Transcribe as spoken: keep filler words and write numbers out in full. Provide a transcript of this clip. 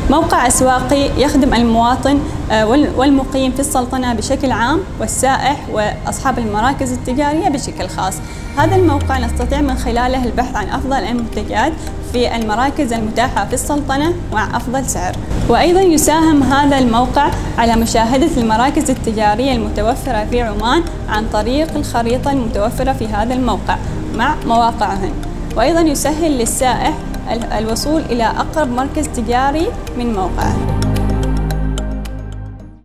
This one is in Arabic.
موقع أسواقي يخدم المواطن والمقيم في السلطنة بشكل عام والسائح وأصحاب المراكز التجارية بشكل خاص. هذا الموقع نستطيع من خلاله البحث عن أفضل المنتجات في المراكز المتاحة في السلطنة مع أفضل سعر. وأيضا يساهم هذا الموقع على مشاهدة المراكز التجارية المتوفرة في عمان عن طريق الخريطة المتوفرة في هذا الموقع مع مواقعهن. وأيضا يسهل للسائح الوصول إلى أقرب مركز تجاري من موقعه.